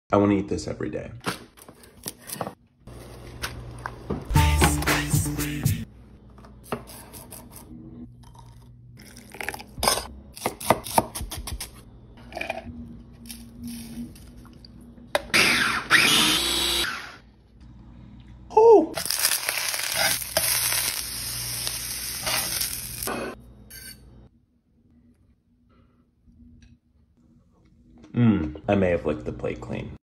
I want to eat this every day. Oh! I may have licked the plate clean.